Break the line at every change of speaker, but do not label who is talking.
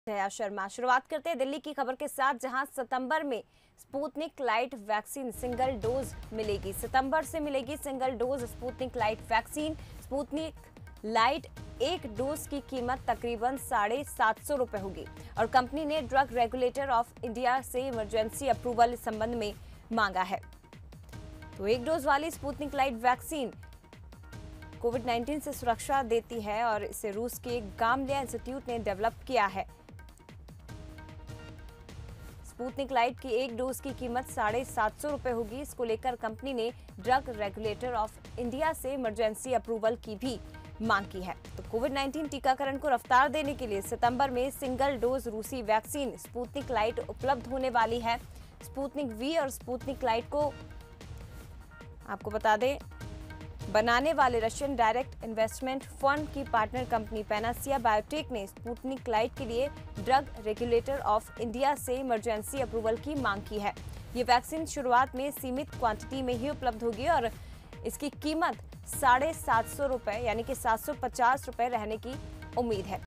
जया शर्मा। शुरुआत करते हैं दिल्ली की खबर के साथ, जहां सितंबर में Sputnik light vaccine single dose मिलेगी। सितंबर से मिलेगी single dose Sputnik light vaccine. Sputnik light एक डोज की कीमत तकरीबन 750 रुपए होगी और कंपनी ने ड्रग रेगुलेटर ऑफ इंडिया से इमरजेंसी अप्रूवल इस संबंध में मांगा है। तो एक डोज वाली स्पुतनिक लाइट वैक्सीन कोविड-19 से सुरक्षा देती है और इसे रूस के गामलेया इंस्टीट्यूट ने डेवलप किया है। स्पुतनिक लाइट की एक डोज की कीमत 750 रुपए होगी। इसको लेकर कंपनी ने ड्रग रेगुलेटर ऑफ इंडिया से इमरजेंसी अप्रूवल की भी मांग की है। तो कोविड-19 टीकाकरण को रफ्तार देने के लिए सितंबर में सिंगल डोज रूसी वैक्सीन स्पुतनिक लाइट उपलब्ध होने वाली है। स्पुतनिक वी और स्पुतनिक लाइट को आपको बता दें, बनाने वाले रशियन डायरेक्ट इन्वेस्टमेंट फंड की पार्टनर कंपनी पैनासिया बायोटेक ने स्पुतनिक लाइट के लिए ड्रग रेगुलेटर ऑफ इंडिया से इमरजेंसी अप्रूवल की मांग की है। ये वैक्सीन शुरुआत में सीमित क्वांटिटी में ही उपलब्ध होगी और इसकी कीमत 750 रुपए यानी कि 750 रुपए रहने की उम्मीद है।